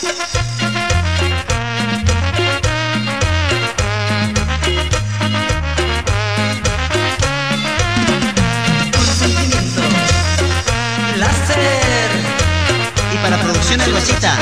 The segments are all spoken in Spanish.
Para Producciones Rosita.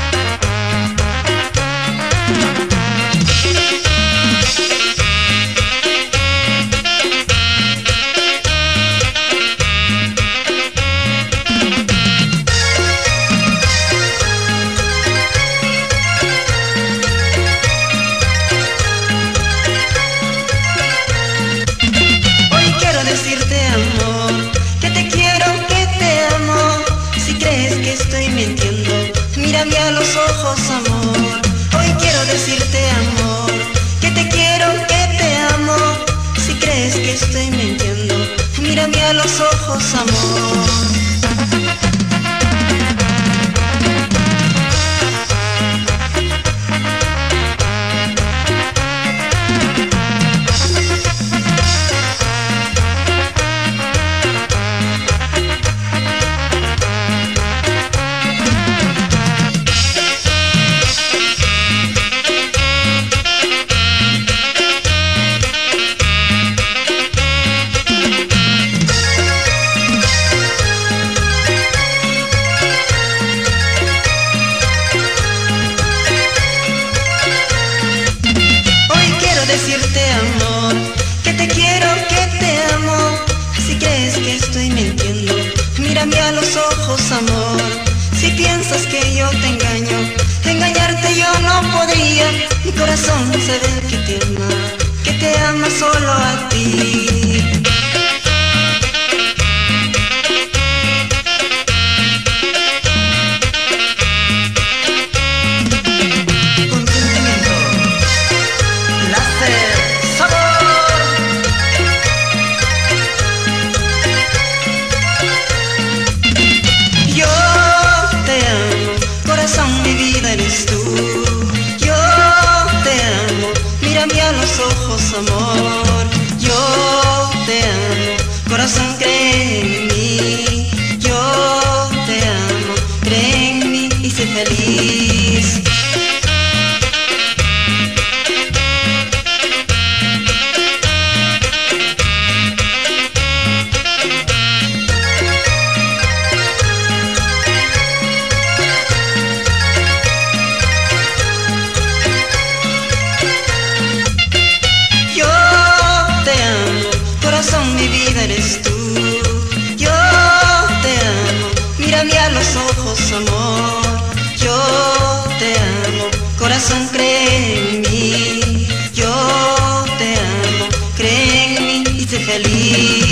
Hoy quiero decirte, amor, que te quiero, que te amo. Si crees que estoy mintiendo, mírame a los ojos, amor. Hoy quiero decirte, amor, que te quiero, que te amo. Si crees que estoy mintiendo, mírame a los ojos, amor. Decirte, amor, que te quiero, que te amo. Si crees que estoy mintiendo, mírame a los ojos, amor. Si piensas que yo te engaño, engañarte yo no podría. Mi corazón sabe que te ama solo a ti. Mi vida eres tú, yo te amo, mírame a los ojos, amor. Yo te amo, corazón cree en mí. Yo te amo, cree en mí y sé feliz. Mi vida eres tú, yo te amo, mírame a los ojos, amor. Yo te amo, corazón cree en mí. Yo te amo, cree en mí y sé feliz.